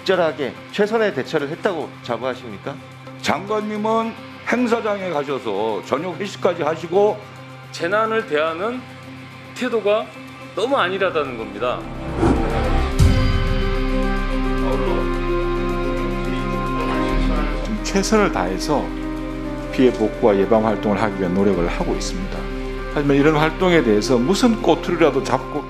적절하게 최선의 대처를 했다고 자부하십니까? 장관님은 행사장에 가셔서 저녁 회식까지 하시고 재난을 대하는 태도가 너무 안일하다는 겁니다. 최선을 다해서 피해 복구와 예방 활동을 하기 위한 노력을 하고 있습니다. 하지만 이런 활동에 대해서 무슨 꼬투리라도 잡고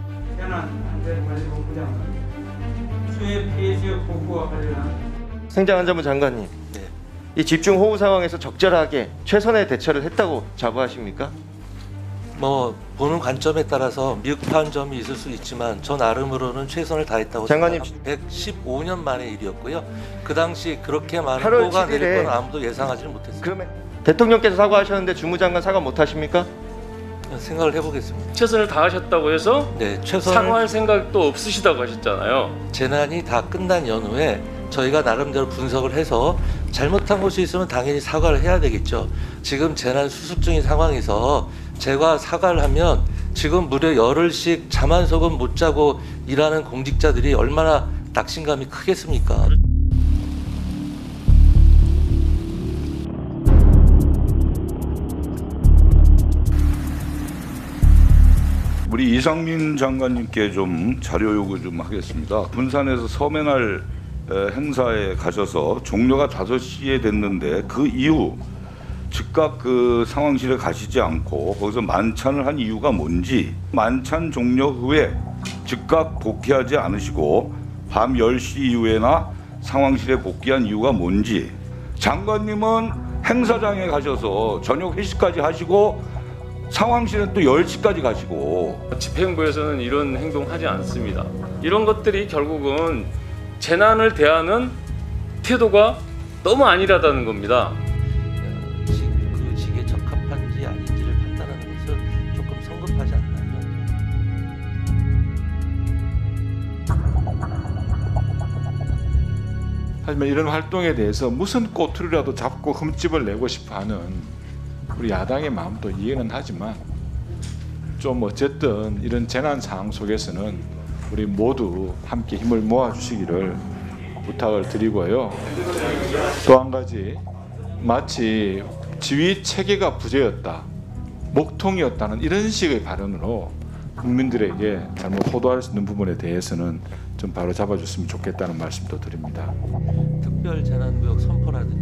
재난안전관리본부장은 수해 피해 지역 복구와 관련한 행정안전부 장관님, 이 집중호우 상황에서 적절하게 최선의 대처를 했다고 자부하십니까? 보는 관점에 따라서 미흡한 점이 있을 수 있지만 저 나름으로는 최선을 다했다고 장관님, 생각합니다. 115년 만의 일이었고요. 그 당시 그렇게 많은 8월 호우가 7일에 내릴 건 아무도 예상하지는 못했습니다. 그러면 대통령께서 사과하셨는데 주무장관 사과 못하십니까? 생각을 해보겠습니다. 최선을 다하셨다고 해서 네, 최선을 사과할 생각도 없으시다고 하셨잖아요. 재난이 다 끝난 연후에 저희가 나름대로 분석을 해서 잘못한 것이 있으면 당연히 사과를 해야 되겠죠. 지금 재난 수습 중인 상황에서 제가 사과를 하면 지금 무려 열흘씩 잠 한 속은 못 자고 일하는 공직자들이 얼마나 낙심감이 크겠습니까? 우리 이상민 장관님께 좀 자료 요구 좀 하겠습니다. 군산에서 서해날 행사에 가셔서 종료가 5시에 됐는데 그 이후 즉각 그 상황실에 가시지 않고 거기서 만찬을 한 이유가 뭔지, 만찬 종료 후에 즉각 복귀하지 않으시고 밤 10시 이후에나 상황실에 복귀한 이유가 뭔지, 장관님은 행사장에 가셔서 저녁 회식까지 하시고 상황실은 또 10시까지 가시고 집행부에서는 이런 행동하지 않습니다. 이런 것들이 결국은 재난을 대하는 태도가 너무 안일하다는 겁니다. 그 직에 적합한지 아닌지를 판단하는 것은 조금 성급하지 않나요? 하지만 이런 활동에 대해서 무슨 꼬투리라도 잡고 흠집을 내고 싶어하는 우리 야당의 마음도 이해는 하지만 좀 어쨌든 이런 재난 상황 속에서는 우리 모두 함께 힘을 모아주시기를 부탁을 드리고요. 또 한 가지, 마치 지휘 체계가 부재였다, 목통이었다는 이런 식의 발언으로 국민들에게 잘못 호도할 수 있는 부분에 대해서는 좀 바로 잡아줬으면 좋겠다는 말씀도 드립니다. 특별 재난구역 선포라든지